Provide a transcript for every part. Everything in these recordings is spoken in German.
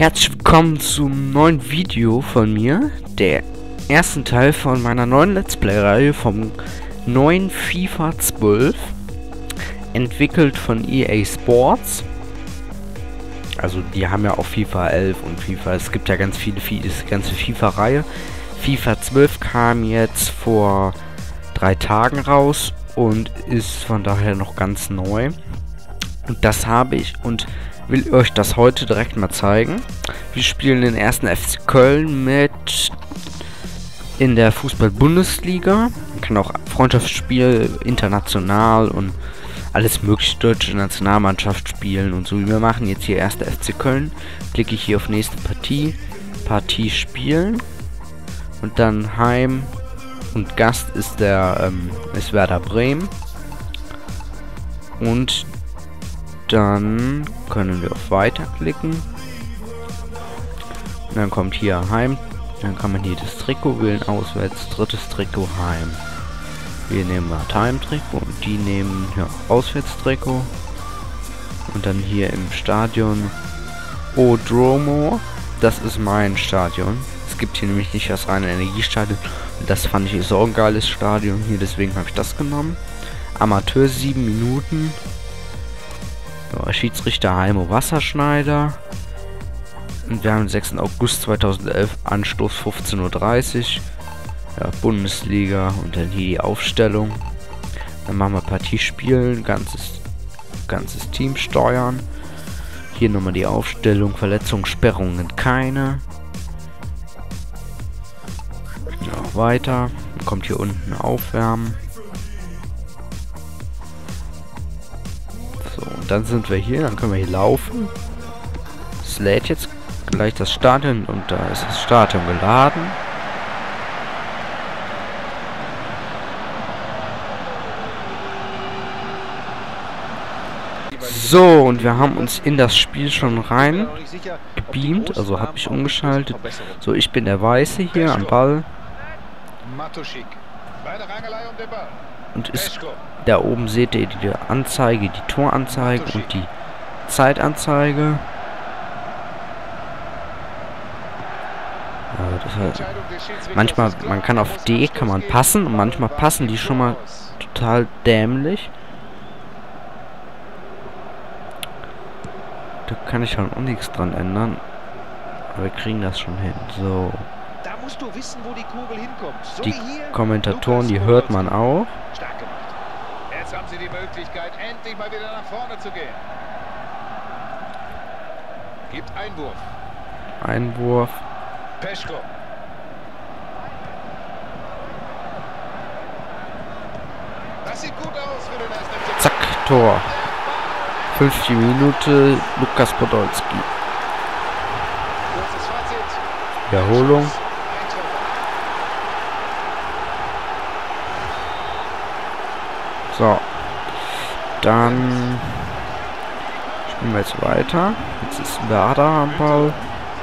Herzlich willkommen zum neuen Video von mir, der ersten Teil von meiner neuen Let's Play-Reihe vom neuen FIFA 12, entwickelt von EA Sports. Also die haben ja auch FIFA 11 und FIFA, es gibt ja ganz viele, die ganze FIFA-Reihe. FIFA 12 kam jetzt vor 3 Tagen raus und ist von daher noch ganz neu. Und das habe ich und will euch das heute direkt mal zeigen. Wir spielen den ersten FC Köln mit in der Fußball-Bundesliga. Man kann auch Freundschaftsspiel, international und alles mögliche, deutsche Nationalmannschaft spielen und so. Wir machen jetzt hier erste FC Köln. Klicke ich hier auf nächste Partie spielen und dann Heim und Gast ist ist Werder Bremen. Und dann können wir auf Weiter klicken. Und dann kommt hier Heim. Dann kann man hier das Trikot wählen. Auswärts, drittes Trikot, Heim. Wir nehmen mal Heim-Trikot und die nehmen ja, Auswärtstrikot. Und dann hier im Stadion Odromo. Das ist mein Stadion. Es gibt hier nämlich nicht das reine Energiestadion. Und das fand ich ist auch ein geiles Stadion hier. Deswegen habe ich das genommen. Amateur 7 Minuten. Ja, Schiedsrichter Heimo Wasserschneider. Und wir haben den 6. August 2011, Anstoß 15:30 Uhr. Ja, Bundesliga und dann hier die Aufstellung. Dann machen wir Partie spielen, ganzes Team steuern. Hier nochmal die Aufstellung, Verletzungen, Sperrungen keine. Ja, weiter. Dann kommt hier unten Aufwärmen. Dann sind wir hier, dann können wir hier laufen. Es lädt jetzt gleich das Stadion und da ist das Stadion geladen. So, und wir haben uns in das Spiel schon rein gebeamt, also habe ich umgeschaltet. So, ich bin der Weiße hier am Ball. Und ist da oben seht ihr die Anzeige, die Toranzeige und die Zeitanzeige. Ja, das heißt, manchmal, man kann auf D kann man passen und manchmal passen die schon mal total dämlich. Da kann ich halt auch nichts dran ändern. Aber wir kriegen das schon hin. So. Da musst du wissen, wo die Kugel hinkommt. So die Kommentatoren, die hört man auch. Stark gemacht. Jetzt haben sie die Möglichkeit, endlich mal wieder nach vorne zu gehen. Gibt Einwurf. Einwurf. Peschko. Das sieht gut aus für den ersten. Zack, Tor. 50 Minute, Lukas Podolski. Kurzes Fazit. Wiederholung. So. Dann spielen wir jetzt weiter. Jetzt ist Werder am Ball.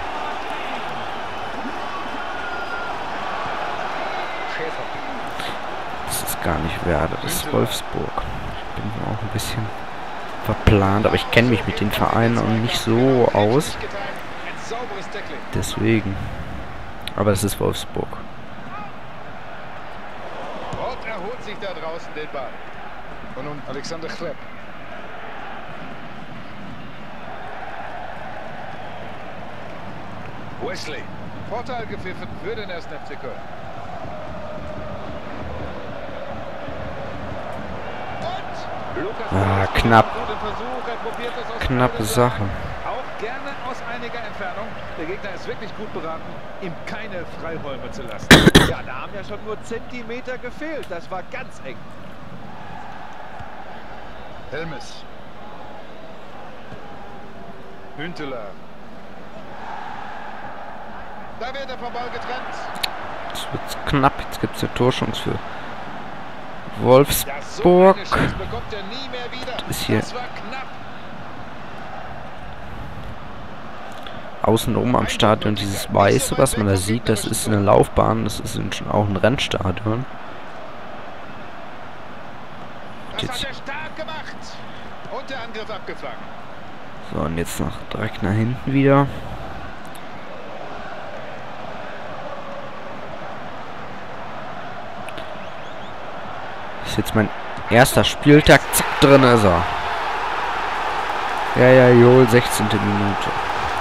Das ist gar nicht Werder, das ist Wolfsburg. Ich bin auch ein bisschen verplant, aber ich kenne mich mit den Vereinen auch nicht so aus. Deswegen. Aber das ist Wolfsburg. Und er holt sich da draußen den Ball. Und nun Alexander Klepp. Wesley. Vorteil gepfiffen für den ersten FC Köln. Und Lukas knapp. Versuch, Knappe Sache. Auch gerne aus einiger Entfernung. Der Gegner ist wirklich gut beraten, ihm keine Freiräume zu lassen. Ja, da haben ja schon nur Zentimeter gefehlt. Das war ganz eng. Helmes. Hünteler. Da wird er vom Ball getrennt. Jetzt wird's knapp. Jetzt gibt es eine Torchance für Wolfsburg. Ja, so eine Chance bekommt er nie mehr wieder. Das ist hier Das war knapp. außenrum am Stadion dieses Weiße, was man da sieht. Das ist eine Laufbahn. Das ist schon auch ein Rennstadion. Das hat er stark gemacht. Und der Angriff abgefangen. So, und jetzt direkt nach hinten wieder. jetzt mein erster Spieltag. Zack, drin ist er. Ja, Joel, 16. Minute.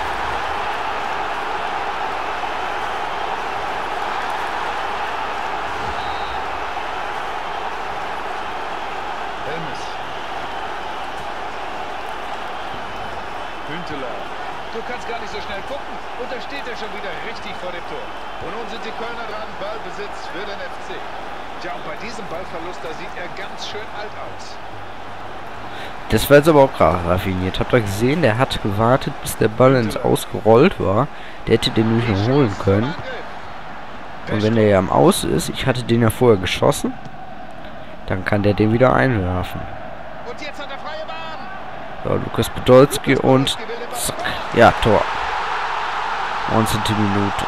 Du kannst gar nicht so schnell gucken. Und da steht er schon wieder richtig vor dem Tor. Und nun sind die Kölner dran. Ballbesitz für den FC. Tja, und bei diesem Ballverlust, da sieht er ganz schön alt aus. Das war jetzt aber auch gerade raffiniert. Habt ihr gesehen, der hat gewartet, bis der Ball ins Ausgerollt war. Der hätte den nämlich noch holen können. Und wenn der ja am Aus ist, ich hatte den ja vorher geschossen, dann kann der den wieder einwerfen. Und jetzt hat er freie Bahn. So, Lukas Podolski und zack, ja, Tor. 19. Minute.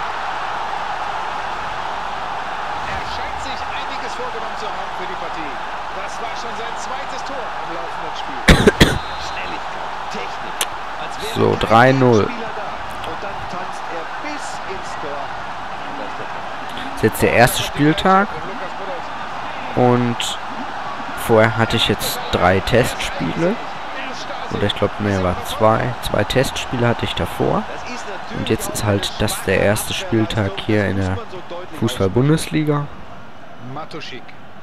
Er scheint sich einiges vorgenommen zu haben für die Partie. Das war schon sein zweites Tor im laufenden Spiel. Schnelligkeit, Technik. Als wäre So, kein 3-0. Spieler da. Und dann tanzt er bis ins Tor. Das ist jetzt der erste Spieltag. Und vorher hatte ich jetzt 3 Testspiele. Oder ich glaube, ne, war 2. 2 Testspiele hatte ich davor. Und jetzt ist halt das der erste Spieltag hier in der Fußball-Bundesliga. Matuschik.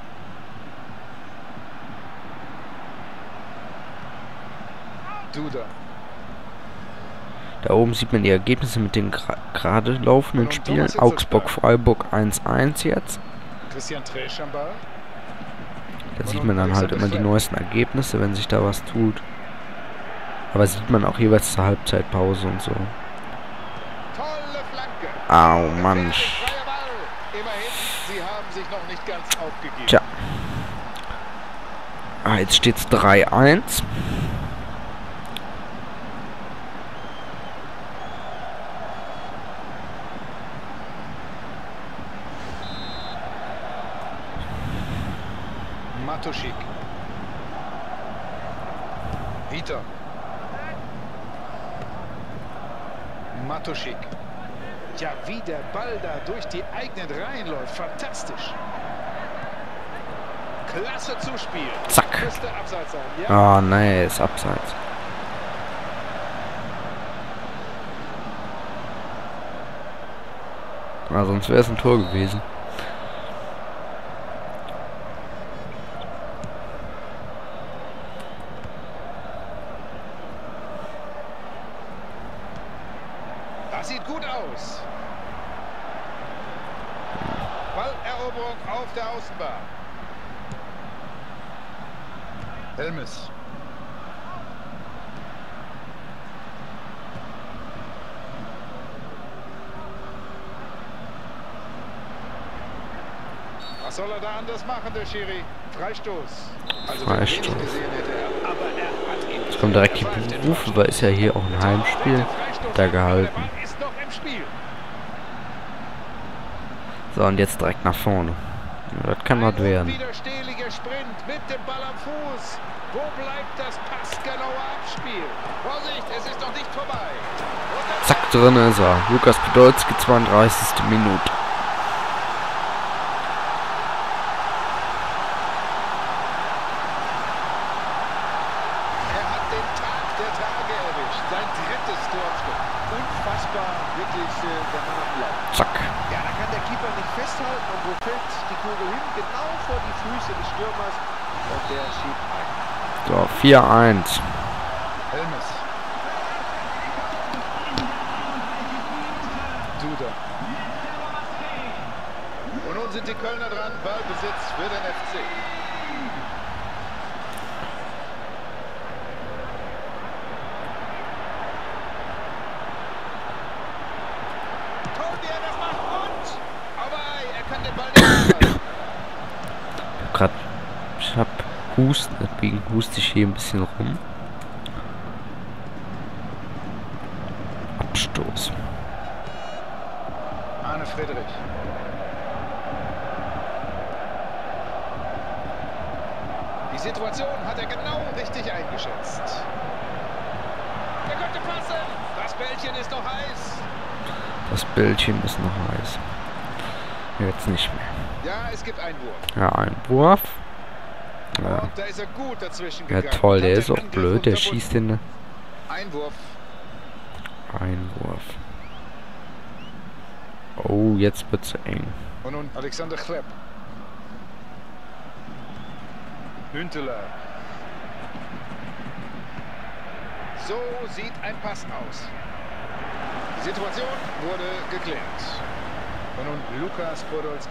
Duda. Da oben sieht man die Ergebnisse mit den gerade laufenden Spielen. Augsburg-Freiburg 1-1 jetzt. Christian Tresch am Ball. Da sieht man dann halt immer die neuesten Ergebnisse, wenn sich da was tut. Aber sieht man auch jeweils zur Halbzeitpause und so. Tolle Flanke. Au, Mann. Immerhin, sie haben sich noch nicht ganz aufgegeben. Tja. Ah, jetzt steht's 3-1. Matuschik. Wieder. Matuschik. Ja, wie der Ball da durch die eigenen Reihen läuft. Fantastisch. Klasse Zuspiel. Zack. Müsste abseits sein. Ja. Ah, nee, ist abseits. Ah, sonst wäre es ein Tor gewesen. Das sieht gut aus. Balleroberung auf der Außenbahn. Helmes. Was soll er da anders machen, der Schiri? Freistoß. Also Freistoß. gesehen hätte er, aber er hat ihn. Jetzt kommt direkt die Berufe, weil ist ja hier auch ein Heimspiel. Da gehalten. Ist noch im Spiel. So, und jetzt direkt nach vorne. Ja, das kann was werden. Unwiderstehlicher Sprint mit dem Ball am Fuß. Wo bleibt das passgenaue Abspiel? Vorsicht, es ist noch nicht vorbei. Zack, drin ist er. Lukas Podolski, 32. Minute. Er hat den Tag der Tage erwischt. Sein drittes Torstück. Unfassbar, wirklich der Mann am Lauf. Zack. Ja, da kann der Keeper nicht festhalten. Und wo fällt die Kugel hin? Genau vor die Füße des Stürmers. Und der schiebt ein. So, 4-1. Helmes. Duda. Und nun sind die Kölner dran. Ballbesitz für den FC. Tobias, das macht Mund. Aber er kann den Ball nicht halten. Ich hab Husten, deswegen huste ich hier ein bisschen rum. Abstoß. Arne Friedrich. Die Situation hat er genau richtig eingeschätzt. Er könnte passen. Das Bällchen ist noch heiß. Das Bällchen ist noch heiß. Jetzt nicht mehr. Ja, es gibt Einwurf. Ja, ein Wurf. Ja. Und da ist er gut dazwischen Ja gegangen. toll, der Hat ist den auch Angriff blöd, der unterbunden. schießt den Einwurf. Einwurf. Oh, jetzt wird's eng. Und nun Alexander Chleb. Hünteler. So sieht ein Pass aus. Die Situation wurde geklärt. Und nun Lukas Podolski.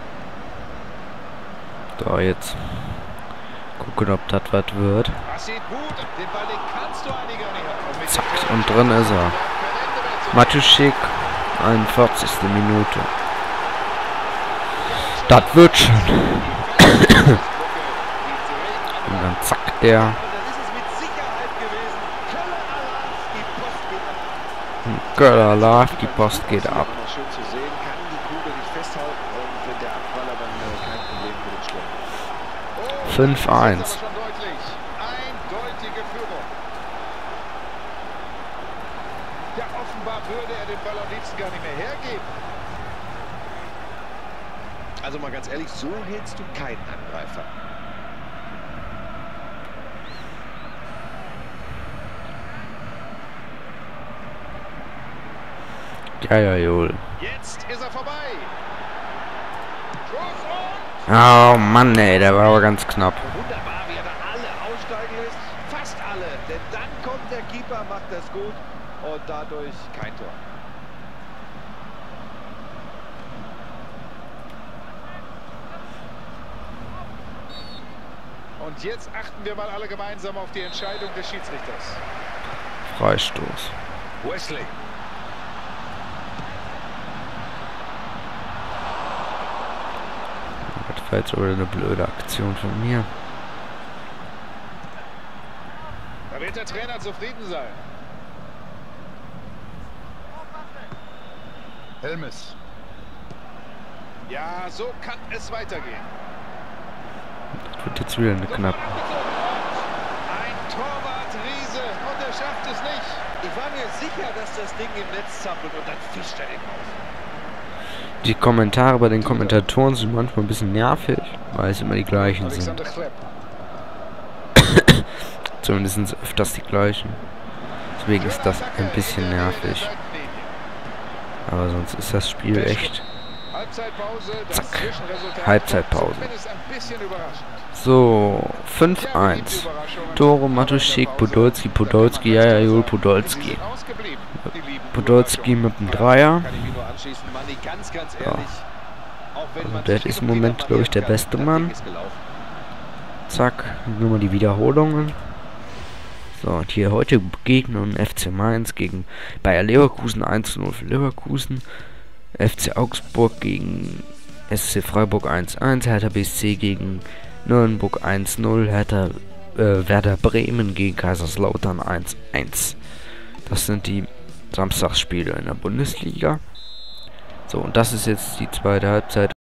Da jetzt gucken, ob das was wird. Das sieht gut. Den Ball, den kannst du einiger näher. Zack, und drin ist er. Matuschik, 41. Minute. Das wird schon. Und dann zack, der. Göller läuft, die Post geht ab. Schön zu sehen, kann die Kugel nicht festhalten und wenn der Abpraller dann kein Problem für den Stürmer. 5-1. Das ist aber schon deutlich. Eindeutige Führung. Ja, offenbar würde er den Ball am liebsten gar nicht mehr hergeben. Also mal ganz ehrlich, so hältst du keinen Angreifer. Ja, Jol. Jetzt ist er vorbei. Schuss und... Oh Mann, ey, der war aber ganz knapp. Wunderbar, wie er da alle aussteigen lässt. Fast alle. Denn dann kommt der Keeper, macht das gut und dadurch kein Tor. Und jetzt achten wir mal alle gemeinsam auf die Entscheidung des Schiedsrichters. Freistoß. Wesley. Das war jetzt aber eine blöde Aktion von mir. Da wird der Trainer zufrieden sein. Helmes. Ja, so kann es weitergehen. Das wird jetzt wieder eine knapp. Ein Torwart Riese und er schafft es nicht. Ich war mir sicher, dass das Ding im Netz zappelt und dann fischt er den raus. Die Kommentare bei den Kommentatoren sind manchmal ein bisschen nervig, weil es immer die gleichen sind. Alexander Chleb. Zumindest öfters die gleichen. Deswegen ist das ein bisschen nervig. Aber sonst ist das Spiel echt. Halbzeitpause, das Zack. Zwischenresultat Halbzeitpause. zumindest ein bisschen überraschend. So, 5-1. Tore Matuschik, Podolski, Podolski, ja, Jol, Podolski. Podolski mit dem Dreier. Ja. Also der ist im Moment, glaube ich, der beste Mann. Zack, nur mal die Wiederholungen. So, und hier heute Begegnung FC Mainz gegen Bayer Leverkusen, 1:0 für Leverkusen. FC Augsburg gegen SC Freiburg 1:1, Hertha BSC gegen Nürnberg 1:0, Werder Bremen gegen Kaiserslautern 1:1. Das sind die Samstagsspiele in der Bundesliga. So, und das ist jetzt die zweite Halbzeit.